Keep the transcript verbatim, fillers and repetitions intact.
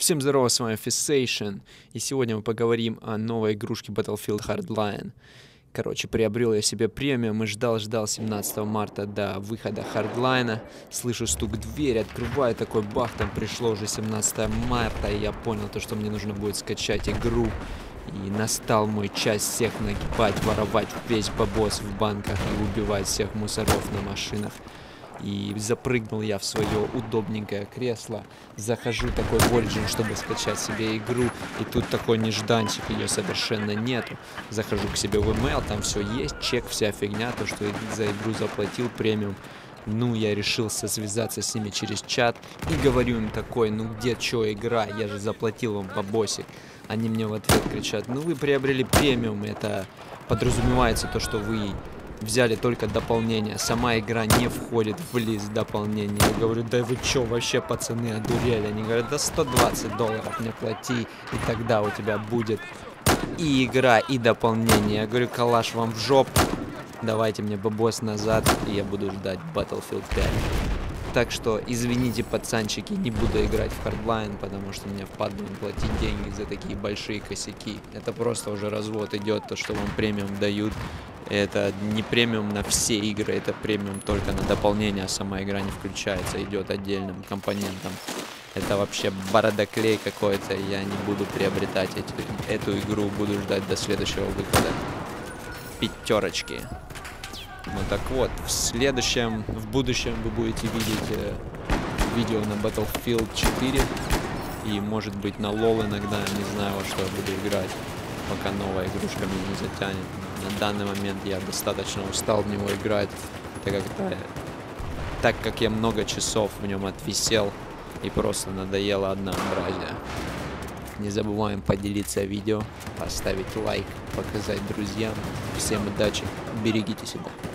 Всем здорова, с вами Fissation, и сегодня мы поговорим о новой игрушке Battlefield Hardline. Короче, приобрел я себе премиум и ждал-ждал семнадцатого марта до выхода Hardline. Слышу стук в дверь, открываю, такой бах, там пришло уже семнадцатого марта, и я понял то, что мне нужно будет скачать игру. И настал мой час всех нагибать, воровать весь бабос в банках и убивать всех мусоров на машинах. И запрыгнул я в свое удобненькое кресло. Захожу такой в Origin, чтобы скачать себе игру. И тут такой нежданчик, ее совершенно нету. Захожу к себе в email, там все есть, чек, вся фигня, то, что за игру заплатил премиум. Ну, я решился связаться с ними через чат и говорю им такой: ну где чё игра, я же заплатил вам бабосик. Они мне в ответ кричат: ну вы приобрели премиум, это подразумевается то, что вы взяли только дополнение, сама игра не входит в лист дополнений. Я говорю: да вы чё, вообще пацаны одурели? Они говорят: да сто двадцать долларов мне плати, и тогда у тебя будет и игра, и дополнение. Я говорю: калаш вам в жопу, давайте мне бабос назад, и я буду ждать Battlefield пять. Так что, извините, пацанчики, не буду играть в Hardline, потому что мне впадло платить деньги за такие большие косяки. Это просто уже развод идет, то, что вам премиум дают. Это не премиум на все игры, это премиум только на дополнение, а сама игра не включается, идет отдельным компонентом. Это вообще бородоклей какой-то, я не буду приобретать эти, эту игру, буду ждать до следующего выхода. Пятерочки. Ну так вот, в следующем, в будущем вы будете видеть э, видео на Battlefield четыре и, может быть, на лол иногда, не знаю, во что я буду играть, пока новая игрушка меня не затянет. На данный момент я достаточно устал в него играть, так как, это, так как я много часов в нем отвисел и просто надоело однообразие. Не забываем поделиться видео, поставить лайк, показать друзьям. Всем удачи, берегите себя.